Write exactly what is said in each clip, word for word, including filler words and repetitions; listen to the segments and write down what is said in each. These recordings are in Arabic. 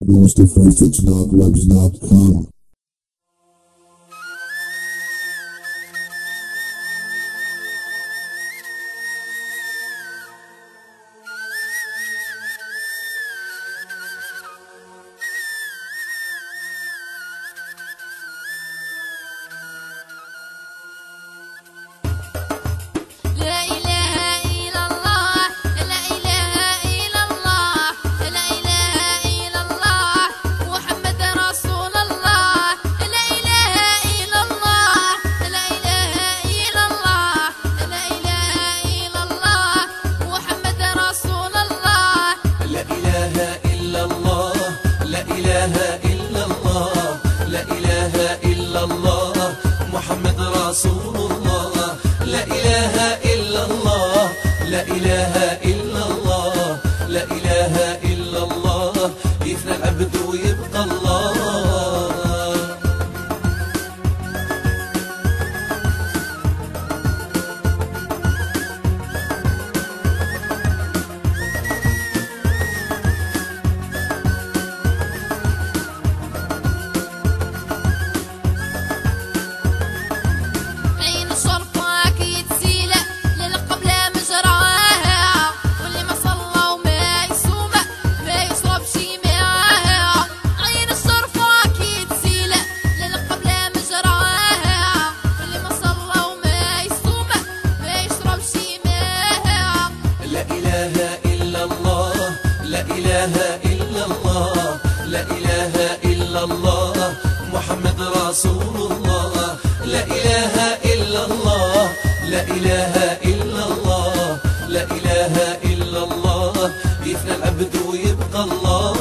Most different, it's not webs dot com. رسول الله لا إله إلا الله لا إله إلا الله لا إله إلا الله يفنى العبد ويبقى الله لا إله إلا الله محمد رسول الله لا إله إلا الله لا إله إلا الله لا إله إلا الله يفنى العبد ويبقى الله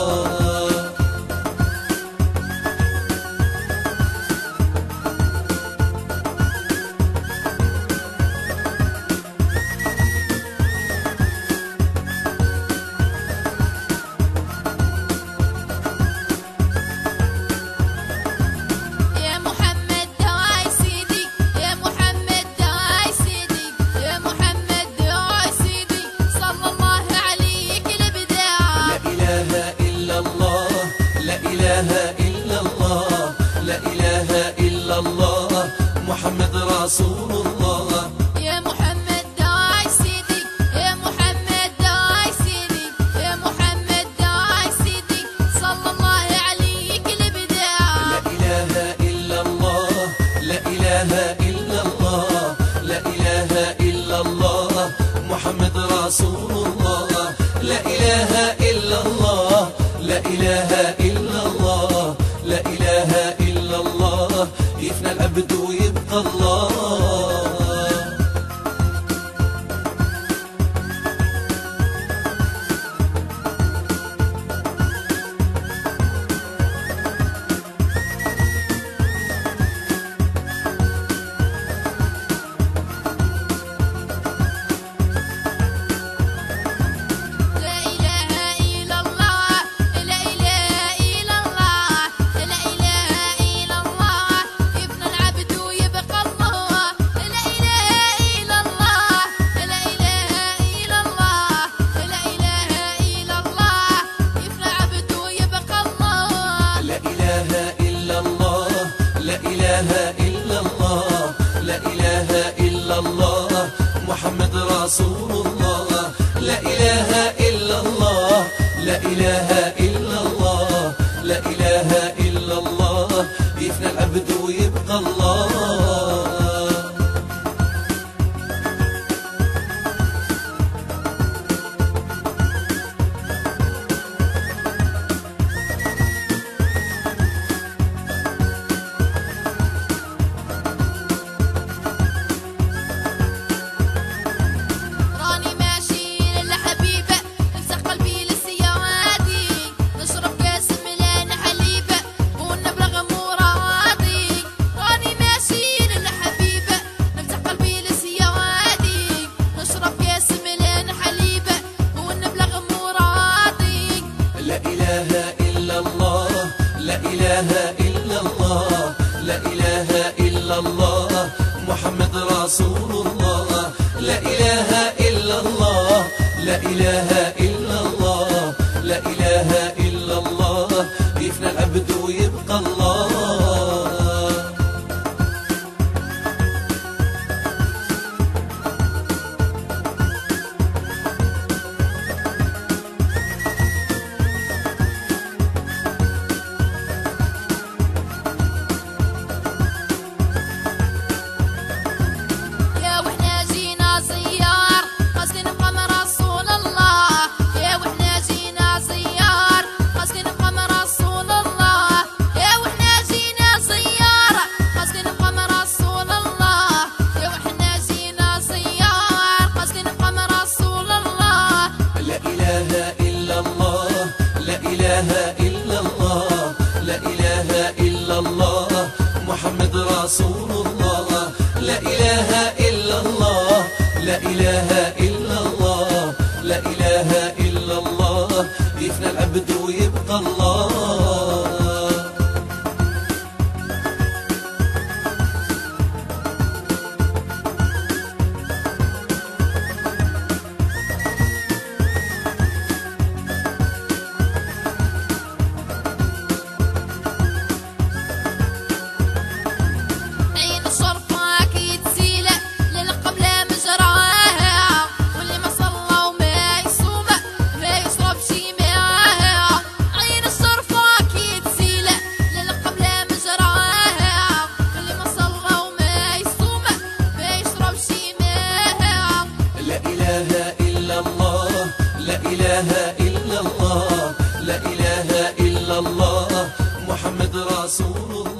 محمد رسول الله يا محمد داعي سيدي يا محمد داعي سيدي يا محمد داعي سيدي صلى الله عليك البداع لا إله إلا الله لا إله إلا الله لا إله إلا الله محمد رسول الله لا إله إلا الله لا إله إلا الله لا إله إلا الله يفنى العبد ويبقى الله محمد رسول الله لا إله إلا الله لا إله إلا الله لا إله إلا الله يفنى العبد ويبقى الله لا إله إلا الله محمد رسول الله لا إله إلا الله لا إله إلا الله لا إله إلا الله رسول الله. لا إله إلا الله، لا إله إلا الله، لا إله إلا الله. يفنى العبد ويبقى الله. لا إله إلا الله، لا إله إلا الله، محمد رسول الله.